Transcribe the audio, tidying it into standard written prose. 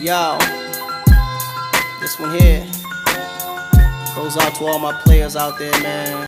Yo, this one here goes out to all my players out there, man.